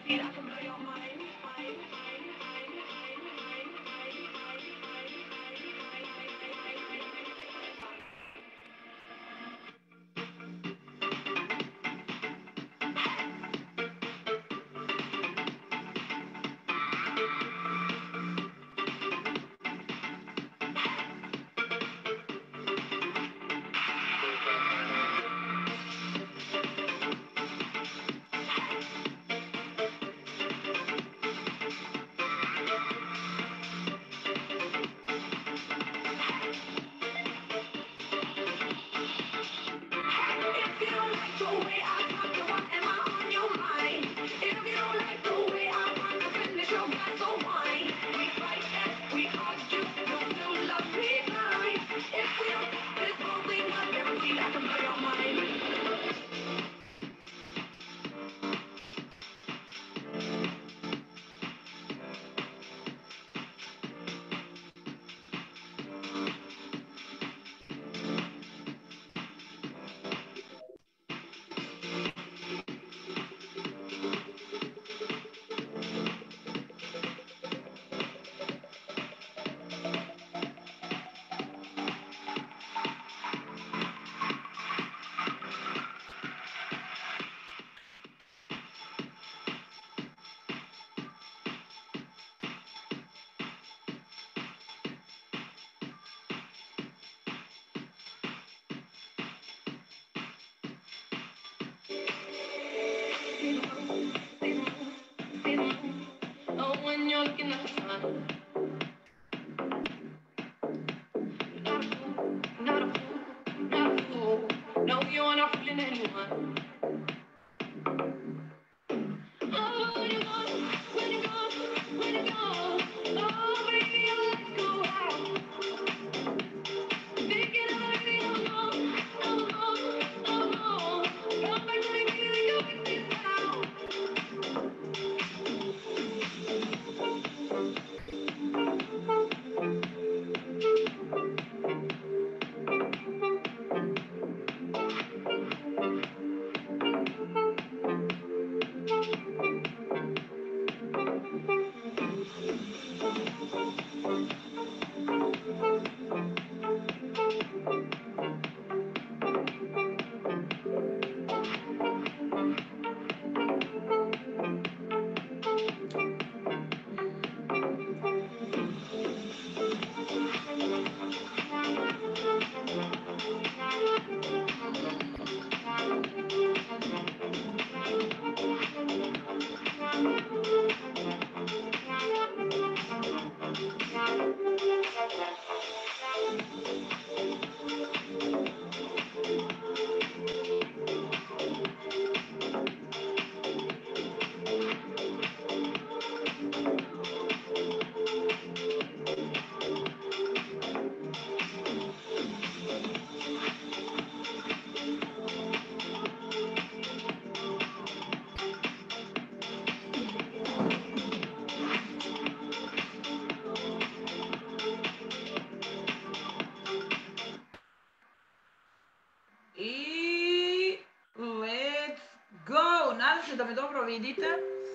Da me dobro vidite,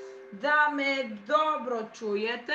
da me dobro čujete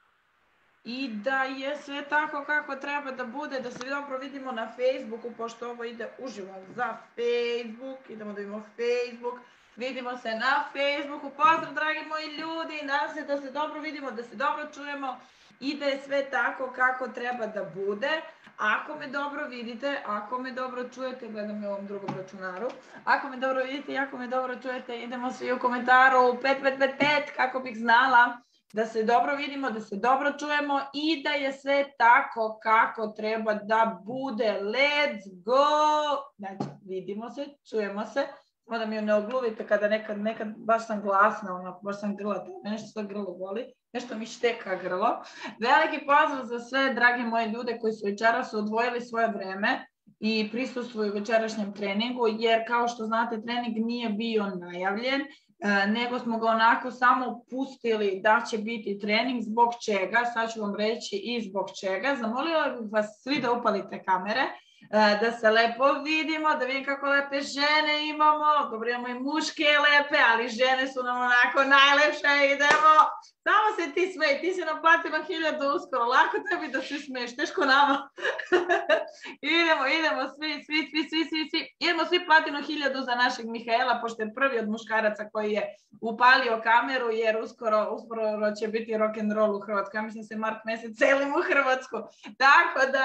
i da je sve tako kako treba da bude, da se dobro vidimo na Facebooku, pošto ovo ide uživo za Facebook. Idemo da vidimo Facebook, vidimo se na Facebooku. Pozdrav dragi moji ljudi, nadam se da se dobro vidimo, da se dobro čujemo i da je sve tako kako treba da bude. Ako me dobro vidite, ako me dobro čujete, gledam je u ovom drugom računaru, ako me dobro vidite i ako me dobro čujete, idemo svi u komentaru 5555 kako bih znala da se dobro vidimo, da se dobro čujemo i da je sve tako kako treba da bude. Let's go! Znači, vidimo se, čujemo se. Samo da mi ne ogluvite kada nekad baš sam glasna, onako, baš sam grlata, nešto što grlo boli, nešto mi šteka grlo. Veliki pozdrav za sve, dragi moji ljude koji su večeras odvojili svoje vreme i prisustvuju večerašnjem treningu, jer kao što znate, trening nije bio najavljen, nego smo ga onako samo pustili da će biti trening. Zbog čega? Sad ću vam reći i zbog čega. Zamolila bih vas svi da upalite kamere da se lepo vidimo, da vidim kako lepe žene imamo. Dobro, imamo i muške lepe, ali žene su nam onako najlepše, idemo. Samo se ti smej, ti si nam platila 1000 uskoro, lako tebi da se smeješ, teško nama. idemo svi. Idemo svi platimo 1000 za našeg Mihaela, pošto je prvi od muškaraca koji je upalio kameru, jer uskoro će biti rock'n'roll u Hrvatskoj. Ja mislim se mart mjesec celim u Hrvatsku. Tako da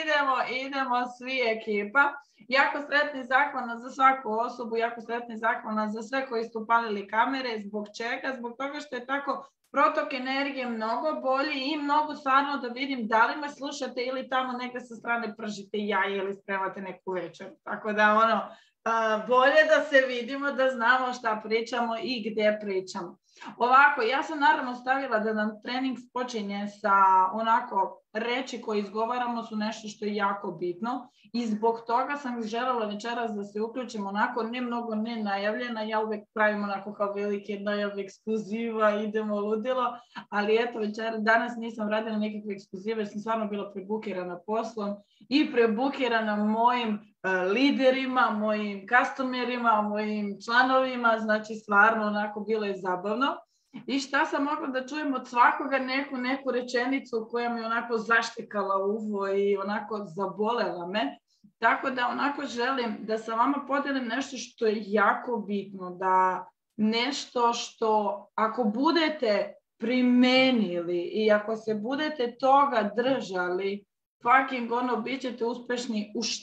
idemo svi ekipa. Jako sretni, zahvalna za svaku osobu, jako sretni, zahvalna za sve koji su upalili kamere. Zbog čega? Zbog toga što je tako protok energije mnogo bolji i mnogo stvarno da vidim da li me slušate ili tamo negdje sa strane pržite jaje ili spremate neku večer. Tako da bolje da se vidimo, da znamo šta pričamo i gdje pričamo. Ovako, ja sam naravno stavila da nam trening počinje sa onako reči koje izgovaramo su nešto što je jako bitno i zbog toga sam željela večeras da se uključimo onako ne mnogo nenajavljena, ja uvijek pravim onako kao velike najave ekskluziva, idemo ludilo, ali eto danas nisam radila nekakve ekskluzive, sam stvarno bila prebukirana poslom i prebukirana mojim liderima, mojim customerima, mojim članovima, znači stvarno onako bilo je zabavno. I šta sam mogla da čujem od svakoga neku rečenicu koja mi onako zaštikala uvo i onako zabolela me. Tako da onako želim da sa vama podijelim nešto što je jako bitno, da nešto što ako budete primenili i ako se budete toga držali, fucking bit ćete uspješni u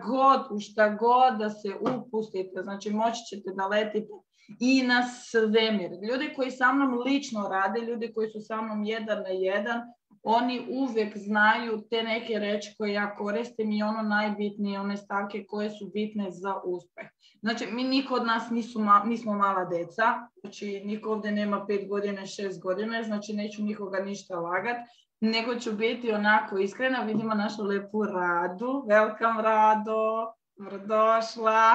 šta god da se upustite. Znači moći ćete da letite i na svemir. Ljudi koji sa mnom lično rade, ljudi koji su sa mnom 1 na 1, oni uvijek znaju te neke reči koje ja koristim i ono najbitnije, one stavke koje su bitne za uspjeh. Znači, mi niko od nas nismo mala deca, znači niko ovdje nema 5 godina, 6 godina, znači neću nikoga ništa lagat, nego ću biti onako iskrena. Vidimo našu lepu Radu. Welcome, Rado, dobrodošla.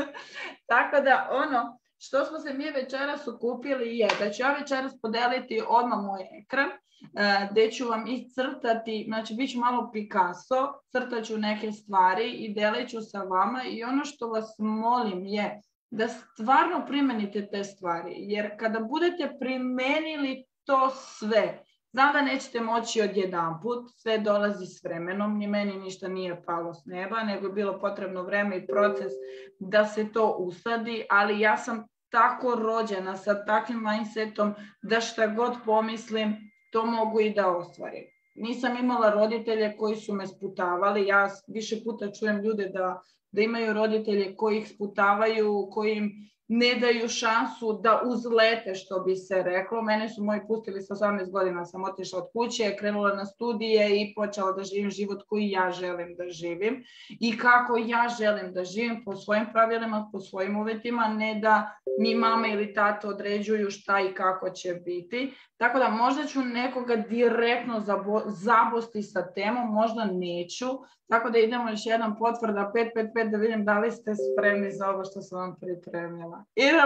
Tako da što smo se mi večeras okupili je da ću ja večeras podeliti odmah moj ekran, gdje ću vam iscrtati, znači bit ću malo Picasso, crtat ću neke stvari i delit ću sa vama i ono što vas molim je da stvarno primenite te stvari, jer kada budete primenili to sve, znam da nećete moći odjedanput, sve dolazi s vremenom, ni meni ništa nije palo s neba, nego je bilo potrebno vreme i proces da se to usadi, ali ja sam tako rođena sa takvim mindsetom da šta god pomislim, to mogu i da ostvarim. Nisam imala roditelje koji su me sputavali, ja više puta čujem ljude da imaju roditelje koji ih sputavaju, koji im ne daju šansu da uzlete, što bi se reklo. Mene su moji pustili sa 18 godina, sam otišla od kuće, krenula na studije i počela da živim život koji ja želim da živim i kako ja želim da živim po svojim pravilima, po svojim uvjetima, ne da mi mama ili tata određuju šta i kako će biti. Tako da možda ću nekoga direktno zabosti sa temom, možda neću. Tako da idemo još jedan potvrda 555 da vidim da li ste spremni za ovo što sam vam pripremila.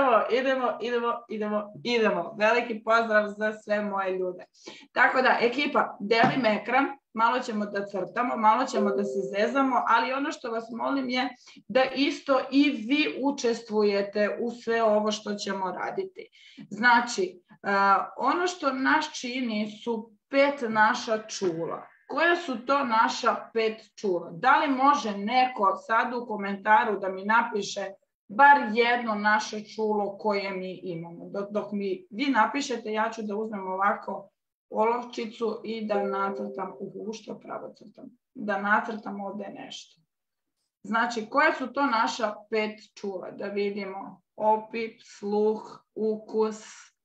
Idemo. Veliki pozdrav za sve moje ljude. Tako da, ekipa, delim ekran, malo ćemo da crtamo, malo ćemo da se zezamo, ali ono što vas molim je da isto i vi učestvujete u sve ovo što ćemo raditi. Znači, ono što nas čini su 5 naša čula. Koja su to naša 5 čula? Da li može neko sad u komentaru da mi napiše bar jedno naše čulo koje mi imamo? Dok mi vi napišete, ja ću da uzmem ovako olovčicu i da nacrtam, što pravo crtam, da nacrtam ovdje nešto. Znači, koje su to naša 5 čula? Da vidimo opip, sluh, ukus,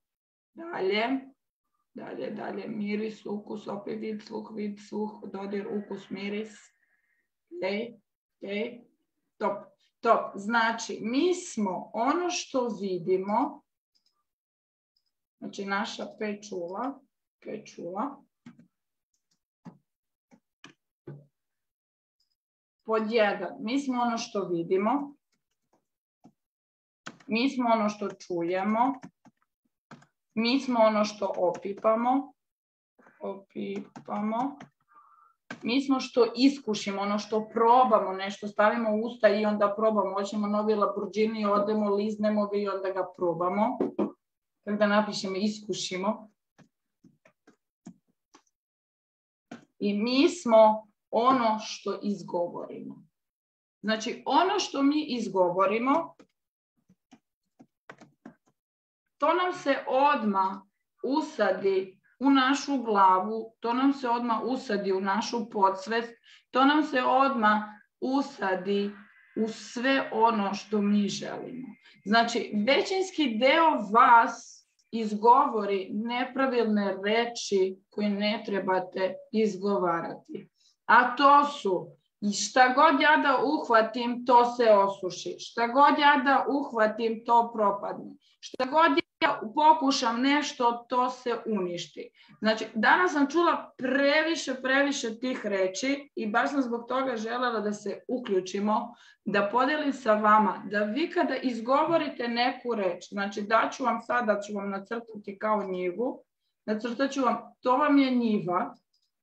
dalje, miris, ukus, opet vid, sluh, dodir, ukus, miris. Top. Znači, mi smo ono što vidimo, znači naša 5 čula. Pod 1, mi smo ono što vidimo, mi smo ono što čujemo, mi smo ono što opipamo, Mi smo što iskušimo, ono što probamo, nešto stavimo u usta i onda probamo. Hoćemo novi Lamborghini, odemo, liznemo ga i onda ga probamo. Tako da napišemo iskušimo. I mi smo ono što izgovorimo. Znači, ono što mi izgovorimo, to nam se odmah usadi u našu glavu, to nam se odmah usadi u našu podsvest, to nam se odmah usadi u sve ono što mi želimo. Znači, većinski deo vas izgovori nepravilne reči koje ne trebate izgovarati. A to su, šta god ja da uhvatim, to se osuši. Šta god ja da uhvatim, to propadne. Šta god ja pokušam nešto, to se uništi. Znači, danas sam čula previše tih reči i baš sam zbog toga željela da se uključimo, da podelim sa vama, da vi kada izgovorite neku reč, znači daću vam sada, ću vam nacrtati kao njivu, nacrtat ću vam, to vam je njiva,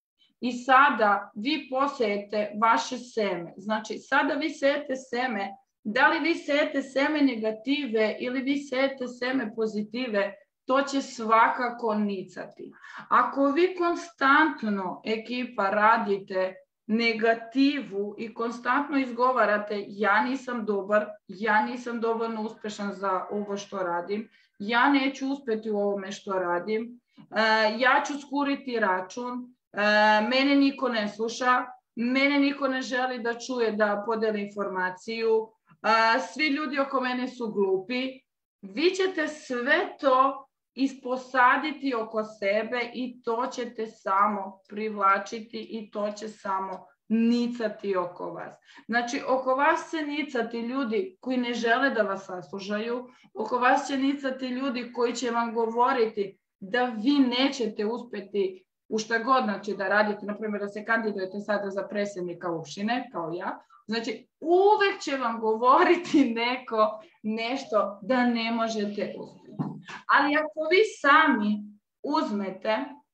i sada vi posejete vaše seme. Znači, sada vi sejete seme. Da li vi sejete seme negative ili vi sejete seme pozitive, to će svakako nicati. Ako vi konstantno, ekipa, radite negativu i konstantno izgovarate ja nisam dobar, ja nisam dovoljno uspešan za ovo što radim, ja neću uspjeti u ovome što radim, ja ću skuriti račun, mene niko ne sluša, mene niko ne želi da čuje da podeli informaciju, svi ljudi oko mene su glupi, vi ćete sve to isposaditi oko sebe i to ćete samo privlačiti i to će samo nicati oko vas. Znači, oko vas će nicati ljudi koji ne žele da vas saslušaju, oko vas će nicati ljudi koji će vam govoriti da vi nećete uspjeti u šta god, znači da radite, na primjer da se kandidujete sada za predsjednika opštine, kao ja, znači uvek će vam govoriti neko nešto da ne možete uspjeti. Ali ako vi sami uzmete,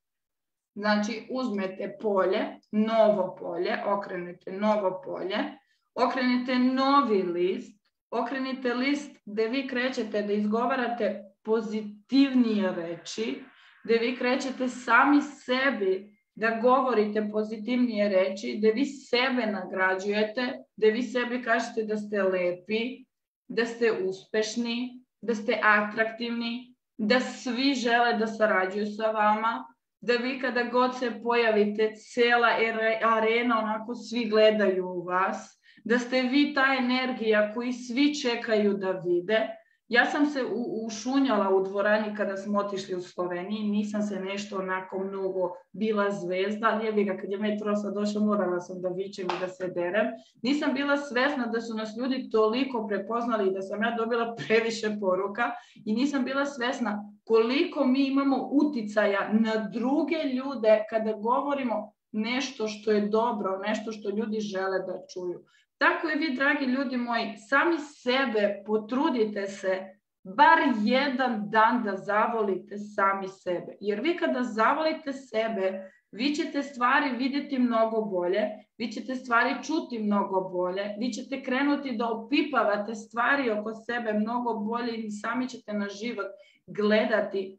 znači uzmete polje, novo polje, okrenete novo polje, okrenete novi list, okrenite list gdje vi krećete da izgovarate pozitivnije reči, gdje vi krećete sami sebi da govorite pozitivnije reči, gdje vi sebe nagrađujete, gdje vi sebi kažete da ste lepi, da ste uspešni, da ste atraktivni, da svi žele da sarađuju sa vama, da vi kada god se pojavite, cijela arena, onako svi gledaju u vas, da ste vi ta energija koju svi čekaju da vide. Ja sam se ušunjala u dvorani kada smo otišli u Sloveniji, nisam se nešto onako mnogo bila zvezda, ali jebi ga, kad je metro sad došao, morala sam da vičem i da se derem. Nisam bila svesna da su nas ljudi toliko prepoznali i da sam ja dobila previše poruka i nisam bila svesna koliko mi imamo uticaja na druge ljude kada govorimo nešto što je dobro, nešto što ljudi žele da čuju. Tako i vi, dragi ljudi moji, sami sebe potrudite se bar jedan dan da zavolite sami sebe. Jer vi kada zavolite sebe, vi ćete stvari vidjeti mnogo bolje, vi ćete stvari čuti mnogo bolje, vi ćete krenuti da opipavate stvari oko sebe mnogo bolje i sami ćete na život gledati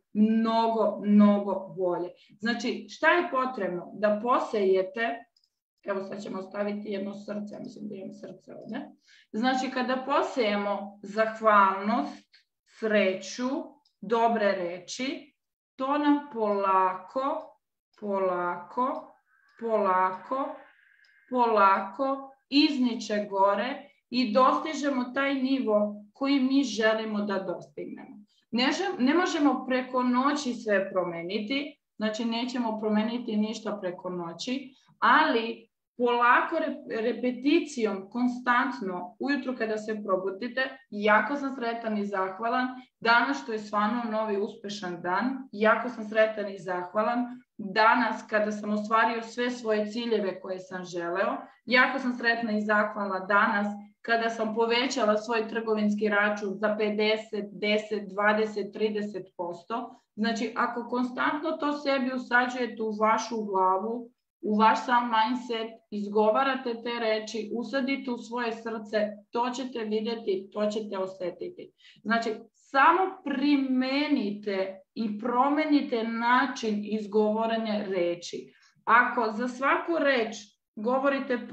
mnogo bolje. Znači, šta je potrebno? Da posejete. Evo sad ćemo staviti jedno srce, mislim da imam srce ovdje. Znači kada posejemo zahvalnost, sreću, dobre reči, to nam polako izniče gore i dostižemo taj nivo koji mi želimo da dostignemo. Ne možemo preko noći sve promeniti, znači nećemo promeniti ništa preko noći, ali polako repeticijom, konstantno, ujutru kada se probudite, jako sam sretan i zahvalan, danas što je stvarno novi uspešan dan, jako sam sretan i zahvalan, danas kada sam ostvario sve svoje ciljeve koje sam želeo, jako sam sretna i zahvalna danas kada sam povećala svoj trgovinski račun za 50, 10, 20, 30%. Znači, ako konstantno to sebi usađujete u vašu glavu, u vaš sam mindset, izgovarate te reči, usadite u svoje srce, to ćete vidjeti, to ćete osjetiti. Znači, samo primenite i promenite način izgovoranja reči. Ako za svaku reč govorite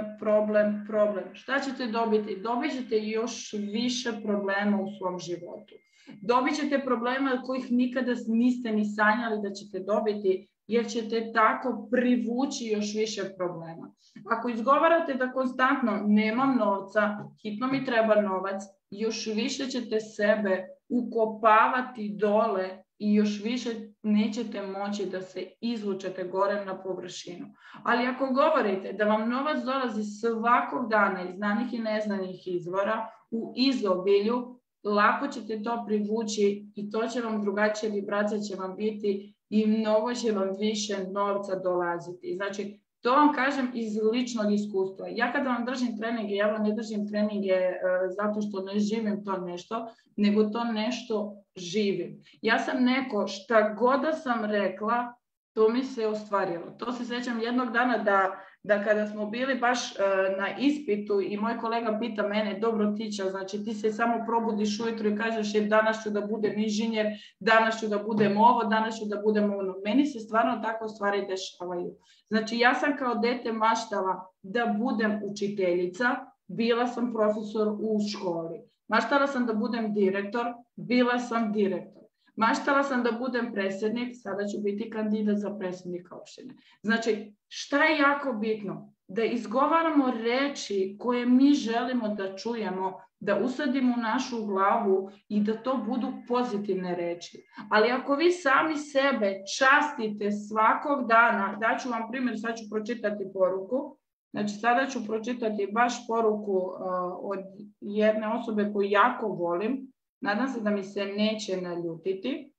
problem, šta ćete dobiti? Dobit ćete još više problema u svom životu. Dobit ćete problema od kojih nikada niste ni sanjali da ćete dobiti, jer ćete tako privući još više problema. Ako izgovarate da konstantno nemam novca, hitno mi treba novac, još više ćete sebe ukopavati dole i još više nećete moći da se izvučete gore na površinu. Ali ako govorite da vam novac dolazi svakog dana iz znanih i neznanih izvora u izobilju, lako ćete to privući i to će vam drugačije vibracije će vam biti i mnogo će vam više novca dolaziti. Znači, to vam kažem iz ličnog iskustva. Ja kada vam držim treninge, ja vam ne držim treninge zato što ne živim to nešto, nego to nešto živim. Ja sam neko, šta god da sam rekla, to mi se ostvarilo. To se sjećam jednog dana da kada smo bili baš na ispitu i moj kolega pita mene, dobro Tića, znači ti se samo probudiš ujutro i kažeš danas ću da budem inženjer, danas ću da budem ovo, danas ću da budem ono. Meni se stvarno tako stvari dešavaju. Znači ja sam kao dete maštala da budem učiteljica, bila sam profesor u školi. Maštala sam da budem direktor, bila sam direktor. Maštala sam da budem predsjednik, sada ću biti kandidat za predsjednika opštine. Znači, šta je jako bitno? Da izgovaramo reči koje mi želimo da čujemo, da usadimo u našu glavu i da to budu pozitivne reči. Ali ako vi sami sebe častite svakog dana, daću vam primjer, sad ću pročitati poruku. Znači, sada ću pročitati baš poruku od jedne osobe koju jako volim. Nadam se da mi se neće naljutiti.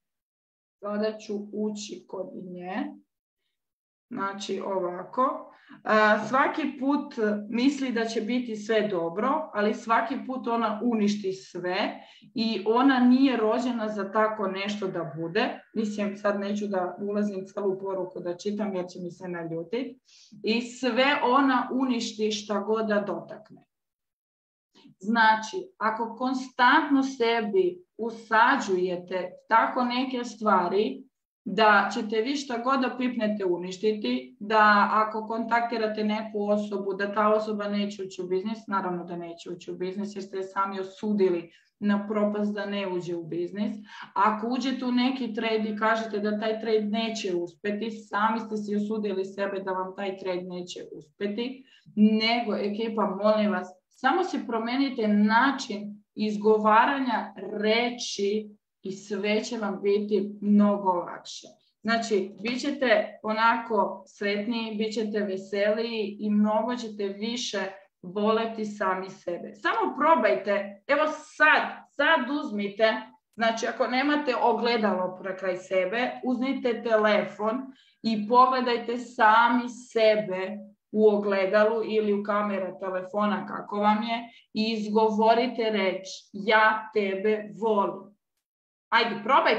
Sada ću ući kod nje. Znači ovako. Svaki put misli da će biti sve dobro, ali svaki put ona uništi sve i ona nije rođena za tako nešto da bude. Mislim, sad neću da ulazim celu poruku da čitam jer će mi se naljutiti. I sve ona uništi šta god da dotakne. Znači, ako konstantno sebi usađujete tako neke stvari, da ćete vi šta god da pipnete uništiti, da ako kontaktirate neku osobu, da ta osoba neće ući u biznis, naravno da neće ući u biznis jer ste je sami osudili na propast da ne uđe u biznis. Ako uđete u neki trade i kažete da taj trade neće uspjeti, sami ste si osudili sebe da vam taj trade neće uspjeti, nego ekipa, molim vas, samo si promenite način izgovaranja reči i sve će vam biti mnogo lakše. Znači, bit ćete onako sretniji, bit ćete veseliji i mnogo ćete više voleti sami sebe. Samo probajte, evo sad uzmite, znači ako nemate ogledalo kraj sebe, uzmite telefon i pogledajte sami sebe u ogledalu ili u kamera telefona kako vam je i izgovorite reč ja tebe volim. Ajde,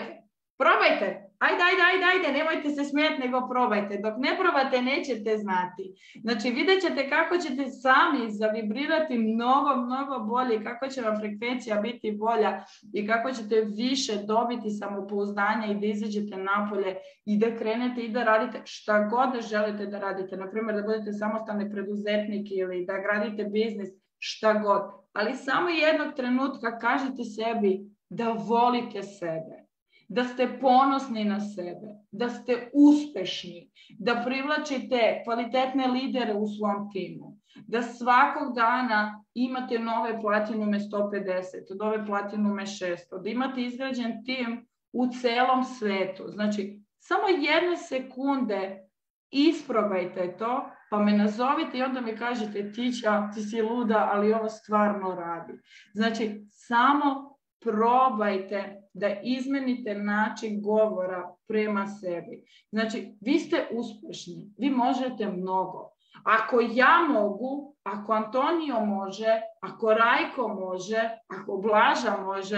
probajte. Ajde, nemojte se smijeti, nego probajte. Dok ne probate, nećete znati. Znači, vidjet ćete kako ćete sami zavibrirati mnogo bolje, kako će vam frekvencija biti bolja i kako ćete više dobiti samopouzdanja i da izađete napolje i da krenete i da radite šta god želite da radite. Naprimjer, da budete samostalni preduzetnik ili da gradite biznis, šta god. Ali samo jednog trenutka kažete sebi da volite sebe, da ste ponosni na sebe, da ste uspešni, da privlačite kvalitetne lidere u svom timu, da svakog dana imate nove platinume 150, nove platinume 600, da imate izgrađen tim u celom svetu. Znači, samo jedne sekunde isprobajte to, pa me nazovite i onda mi kažete Tića, ti si luda, ali ovo stvarno radi. Znači, samo probajte da izmenite način govora prema sebi. Znači, vi ste uspješni, vi možete mnogo. Ako ja mogu, ako Antonio može, ako Rajko može, ako Blaža može,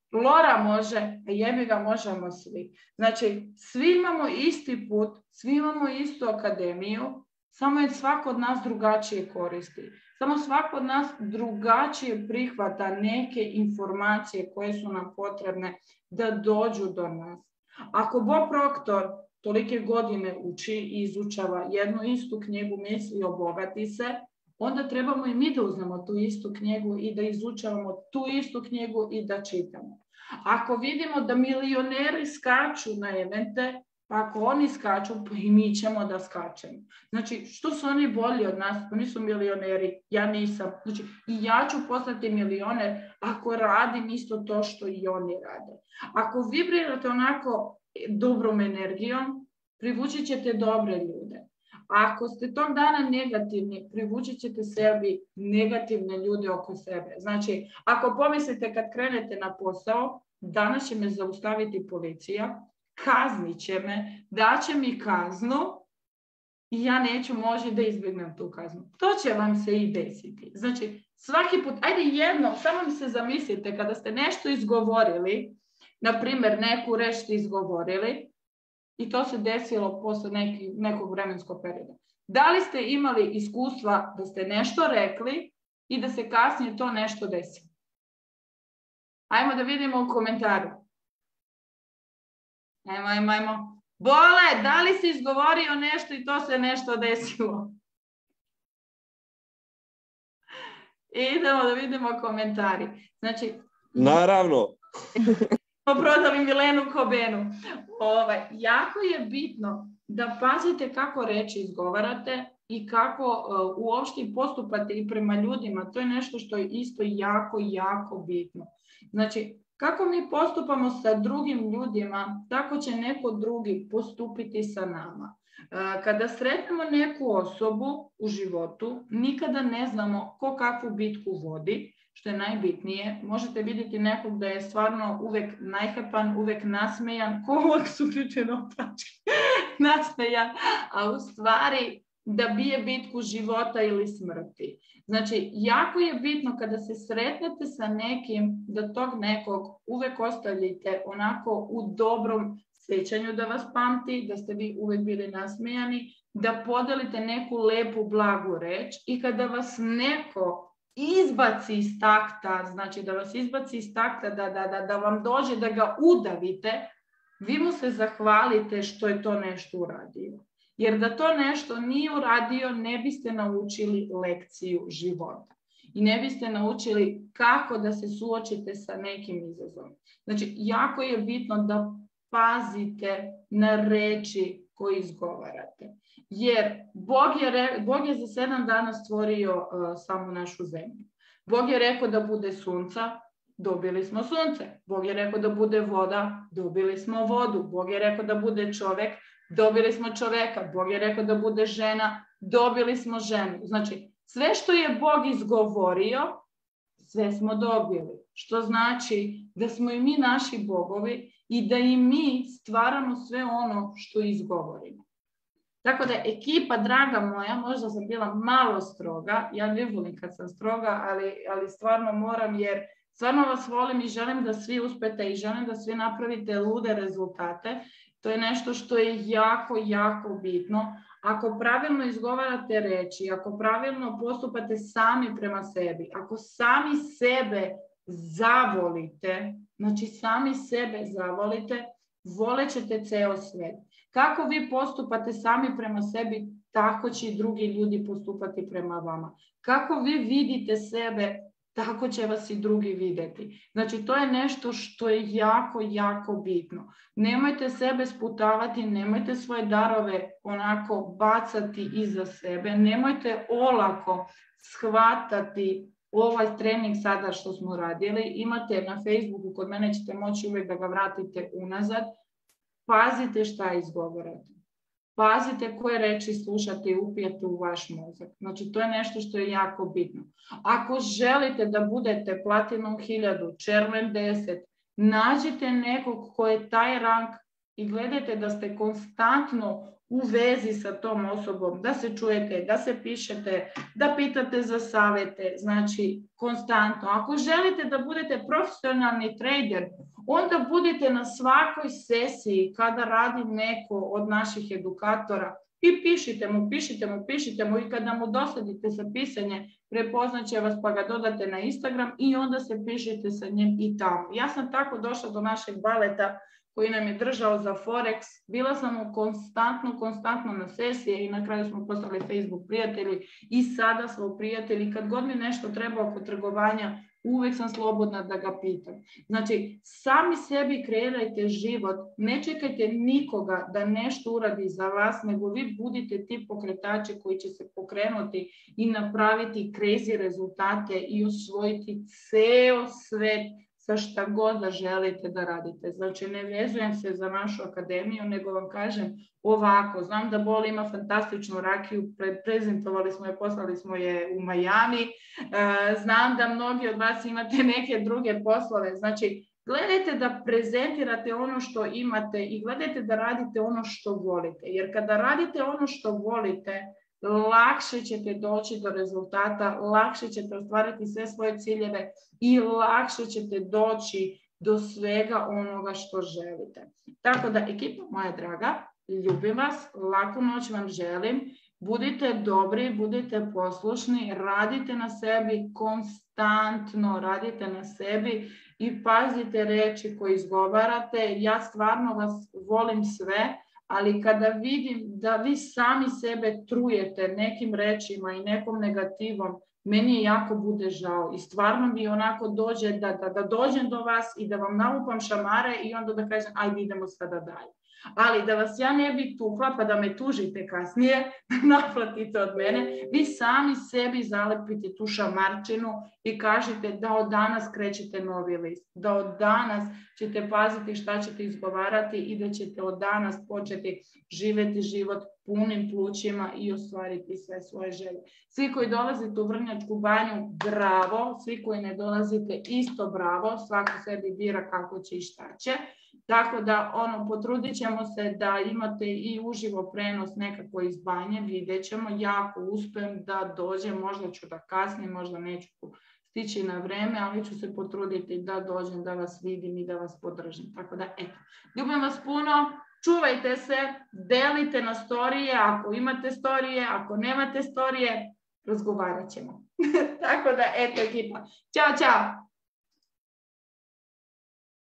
Lora može, a jebi ga možemo svi. Znači, svi imamo isti put, svi imamo istu akademiju, samo je svako od nas drugačije koristi. Samo svako od nas drugačije prihvata neke informacije koje su nam potrebne da dođu do nas. Ako Bob Proctor tolike godine uči i izučava jednu istu knjigu Misli obogati se, onda trebamo i mi da uzmemo tu istu knjigu i da izučavamo tu istu knjigu i da čitamo. Ako vidimo da milioneri skaču na evente, pa ako oni skaču, pa i mi ćemo da skačemo. Znači, što su oni bolji od nas? Oni su milioneri, ja nisam. Znači, i ja ću postati milioner ako radim isto to što i oni rade. Ako vibrirate onako dobrom energijom, privući ćete dobre ljude. A ako ste tog dana negativni, privući ćete sebi negativne ljude oko sebe. Znači, ako pomislite kad krenete na posao, danas će me zaustaviti policija, kaznit će me, daće mi kaznu i ja neću moći da izbjegnem tu kaznu. To će vam se i desiti. Znači, svaki put, ajde jednom, samo mi se zamislite kada ste nešto izgovorili, na primjer neku reč ste izgovorili, i to se desilo posle nekog vremenskog perioda. Da li ste imali iskustva da ste nešto rekli i da se kasnije to nešto desilo? Ajmo da vidimo u komentaru. Ajmo. Bole, da li si izgovorio nešto i to se nešto desilo? Idemo da vidimo komentari. Znači, naravno. Prodali Milenu Kobenu. Jako je bitno da pazite kako reči izgovarate i kako uopšte postupate i prema ljudima. To je nešto što je isto jako, jako bitno. Znači, kako mi postupamo sa drugim ljudima, tako će neko drugi postupiti sa nama. Kada sretnemo neku osobu u životu, nikada ne znamo ko kakvu bitku vodi, što je najbitnije. Možete vidjeti nekog da je stvarno uvek najhepan, uvek nasmejan, ko uvek su ključeno nasmejan, a u stvari da bije bitku života ili smrti. Znači, jako je bitno kada se sretnete sa nekim, da tog nekog uvek ostavljite onako u dobrom sjećanju da vas pamti, da ste vi uvek bili nasmejani, da podelite neku lepu, blagu reč i kada vas neko izbaci iz takta, znači da vas izbaci iz takta, da vam dođe da ga udavite, vi mu se zahvalite što je to nešto uradio. Jer da to nešto nije uradio, ne biste naučili lekciju života. I ne biste naučili kako da se suočite sa nekim izazovom. Znači, jako je bitno da pazite na reči koje izgovarate. Jer Bog je za 7 dana stvorio samo našu zemlju. Bog je rekao da bude sunca, dobili smo sunce. Bog je rekao da bude voda, dobili smo vodu. Bog je rekao da bude čovek, dobili smo čoveka. Bog je rekao da bude žena, dobili smo ženu. Znači, sve što je Bog izgovorio, sve smo dobili. Što znači da smo i mi naši bogovi i da i mi stvaramo sve ono što izgovorimo. Tako da ekipa, draga moja, možda sam bila malo stroga, ja ne volim kad sam stroga, ali stvarno moram jer stvarno vas volim i želim da svi uspete i želim da svi napravite lude rezultate. To je nešto što je jako, jako bitno. Ako pravilno izgovarate reči, ako pravilno postupate sami prema sebi, ako sami sebe zavolite, znači sami sebe zavolite, volećete ceo svet. Kako vi postupate sami prema sebi, tako će i drugi ljudi postupati prema vama. Kako vi vidite sebe, tako će vas i drugi vidjeti. Znači, to je nešto što je jako, jako bitno. Nemojte sebe sputavati, nemojte svoje darove onako bacati iza sebe, nemojte olako shvatati ovaj trening sada što smo radili. Imate na Facebooku, kod mene ćete moći uvijek da ga vratite unazad. Pazite šta izgovarate. Pazite koje reči slušate i upijete u vaš mozak. Znači, to je nešto što je jako bitno. Ako želite da budete Platinum 1000, Červen 10, nađite nekog ko je taj rang i gledajte da ste konstantno u vezi sa tom osobom, da se čujete, da se pišete, da pitate za savjete, znači konstantno. Ako želite da budete profesionalni trader, onda budite na svakoj sesiji kada radi neko od naših edukatora i pišite mu i kada mu dosadite sa pisanjem, prepoznaće vas pa ga dodate na Instagram i onda se pišite sa njim i tamo. Ja sam tako došla do našeg baleta koji nam je držao za Forex. Bila sam mu konstantno na sesije i na kraju smo postali Facebook prijatelji i sada smo prijatelji. Kad god mi nešto treba oko trgovanja, uvijek sam slobodna da ga pitam. Znači, sami sebi kreirajte život, ne čekajte nikoga da nešto uradi za vas, nego vi budite ti pokretači koji će se pokrenuti i napraviti crazy rezultate i osvojiti ceo svet sa šta god da želite da radite. Znači, ne vezujem se za našu akademiju, nego vam kažem ovako. Znam da Bol ima fantastičnu rakiju, prezentovali smo je, poslali smo je u Miami. Znam da mnogi od vas imate neke druge poslove. Znači, gledajte da prezentirate ono što imate i gledajte da radite ono što volite. Jer kada radite ono što volite, lakše ćete doći do rezultata, lakše ćete ostvariti sve svoje ciljeve i lakše ćete doći do svega onoga što želite. Tako da, ekipa moja draga, ljubim vas, laku noć vam želim, budite dobri, budite poslušni, radite na sebi, konstantno radite na sebi i pazite reči koje izgovarate. Ja stvarno vas volim sve, ali kada vidim da vi sami sebe trujete nekim rečima i nekom negativom, meni je jako bude žao i stvarno mi onako dođe da dođem do vas i da vam nalupam šamare i onda da kažem ajde idemo sada dalje. Ali da vas ja ne bi tukla pa da me tužite kasnije, naplatite od mene, vi sami sebi zalepite tu šamarčinu i kažete da od danas krećete novi list, da od danas ćete paziti šta ćete izgovarati i da ćete od danas početi živjeti život punim plućima i ostvariti sve svoje želje. Svi koji dolazite u Vrnjačku banju, bravo, svi koji ne dolazite, isto bravo, svako sebi bira kako će i šta će. Tako da, potrudit ćemo se da imate i uživo prenos nekako iz banje, vidjet ćemo, jako uspijem da dođem, možda ću da kasnim, možda neću stići na vreme, ali ću se potruditi da dođem, da vas vidim i da vas podržim. Tako da, eto, ljubim vas puno, čuvajte se, delite na storije, ako imate storije, ako nemate storije, razgovarat ćemo. Tako da, eto ekipa, ćao, ćao!